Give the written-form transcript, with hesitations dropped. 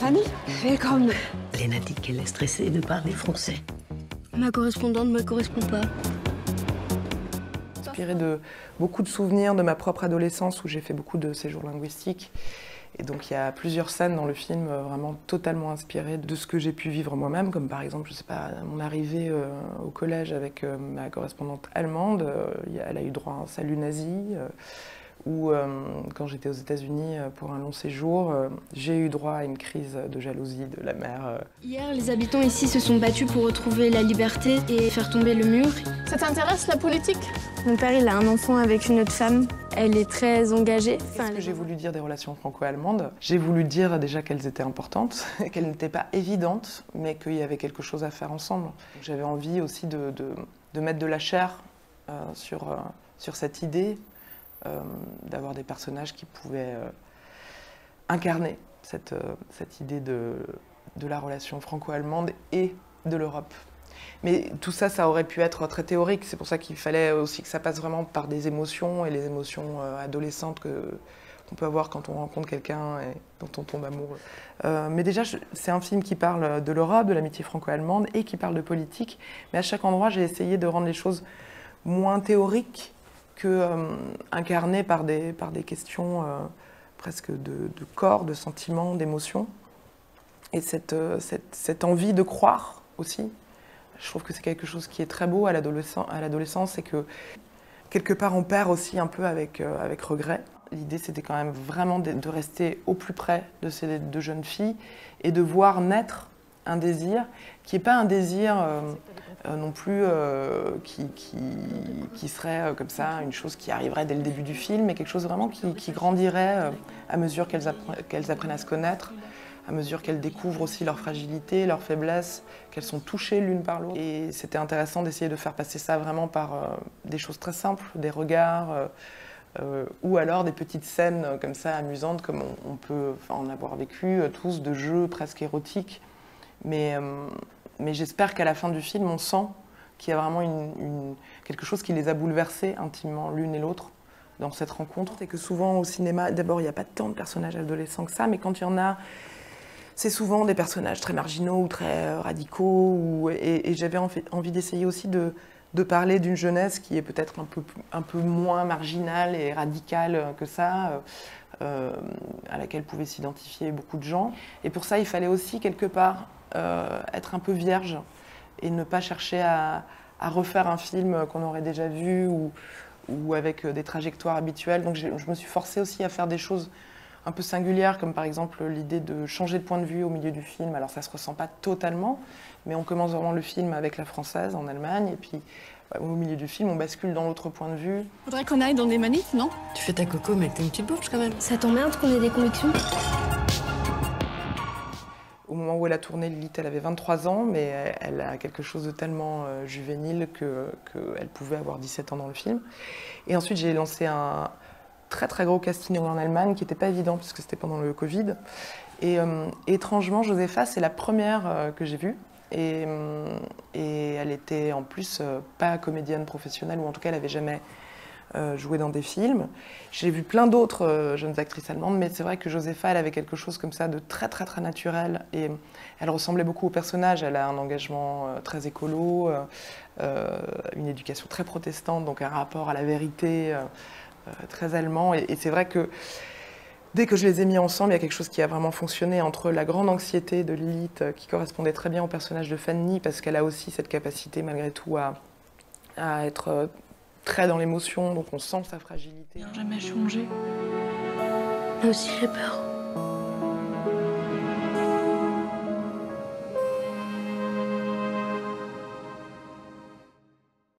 famille. Willkommen. Léna dit qu'elle est stressée de parler français. Ma correspondante ne me correspond pas. Inspirée de beaucoup de souvenirs de ma propre adolescence où j'ai fait beaucoup de séjours linguistiques. Et donc il y a plusieurs scènes dans le film vraiment totalement inspirées de ce que j'ai pu vivre moi-même, comme par exemple, je sais pas, mon arrivée au collège avec ma correspondante allemande, elle a eu droit à un salut nazi, ou quand j'étais aux États-Unis pour un long séjour, j'ai eu droit à une crise de jalousie de la mère. Hier, les habitants ici se sont battus pour retrouver la liberté et faire tomber le mur. Ça t'intéresse la politique? Mon père, il a un enfant avec une autre femme. Elle est très engagée. Qu'est-ce que j'ai voulu dire des relations franco-allemandes? J'ai voulu dire déjà qu'elles étaient importantes, qu'elles n'étaient pas évidentes, mais qu'il y avait quelque chose à faire ensemble. J'avais envie aussi de mettre de la chair sur cette idée, d'avoir des personnages qui pouvaient incarner cette idée de la relation franco-allemande et de l'Europe. Mais tout ça, ça aurait pu être très théorique. C'est pour ça qu'il fallait aussi que ça passe vraiment par des émotions, et les émotions adolescentes qu'on peut avoir quand on rencontre quelqu'un et dont on tombe amoureux. Mais déjà, c'est un film qui parle de l'Europe, de l'amitié franco-allemande, et qui parle de politique. Mais à chaque endroit, j'ai essayé de rendre les choses moins théoriques que incarnées par des questions presque de corps, de sentiments, d'émotions. Et cette envie de croire aussi. Je trouve que c'est quelque chose qui est très beau à l'adolescence, c'est que quelque part on perd aussi un peu avec regret. L'idée c'était quand même vraiment de rester au plus près de ces deux jeunes filles et de voir naître un désir qui n'est pas un désir non plus qui serait comme ça, une chose qui arriverait dès le début du film, mais quelque chose vraiment qui grandirait à mesure qu'elles apprennent à se connaître, à mesure qu'elles découvrent aussi leur fragilité, leur faiblesse, qu'elles sont touchées l'une par l'autre. Et c'était intéressant d'essayer de faire passer ça vraiment par des choses très simples, des regards, ou alors des petites scènes comme ça amusantes, comme on peut en avoir vécu tous, de jeux presque érotiques. Mais j'espère qu'à la fin du film, on sent qu'il y a vraiment quelque chose qui les a bouleversées intimement l'une et l'autre dans cette rencontre. C'est que souvent au cinéma, d'abord il n'y a pas tant de personnages adolescents que ça, mais quand il y en a, c'est souvent des personnages très marginaux ou très radicaux. Et j'avais envie d'essayer aussi de parler d'une jeunesse qui est peut-être un peu moins marginale et radicale que ça, à laquelle pouvaient s'identifier beaucoup de gens. Et pour ça, il fallait aussi quelque part être un peu vierge et ne pas chercher à refaire un film qu'on aurait déjà vu ou avec des trajectoires habituelles. Donc je me suis forcée aussi à faire des choses un peu singulières, comme par exemple l'idée de changer de point de vue au milieu du film. Alors ça ne se ressent pas totalement, mais on commence vraiment le film avec la française en Allemagne, et puis au milieu du film, on bascule dans l'autre point de vue. Faudrait qu'on aille dans des manifs, non? Tu fais ta coco, mais t'es une petite bourge quand même. Ça t'emmerde qu'on ait des convictions? Au moment où elle a tourné Lilith, elle avait 23 ans, mais elle a quelque chose de tellement juvénile qu'elle pouvait avoir 17 ans dans le film. Et ensuite, j'ai lancé un très très gros casting en Allemagne qui n'était pas évident parce que c'était pendant le Covid. Et étrangement, Josefa, c'est la première que j'ai vue. Et elle était en plus pas comédienne professionnelle, ou en tout cas elle n'avait jamais joué dans des films. J'ai vu plein d'autres jeunes actrices allemandes, mais c'est vrai que Josefa, elle avait quelque chose comme ça de très très très naturel, et elle ressemblait beaucoup au personnage. Elle a un engagement très écolo, une éducation très protestante, donc un rapport à la vérité très allemand, et c'est vrai que dès que je les ai mis ensemble, il y a quelque chose qui a vraiment fonctionné entre la grande anxiété de Lilith, qui correspondait très bien au personnage de Fanny, parce qu'elle a aussi cette capacité malgré tout à être très dans l'émotion, donc on sent sa fragilité. Ils n'ont jamais changé. Moi aussi j'ai peur.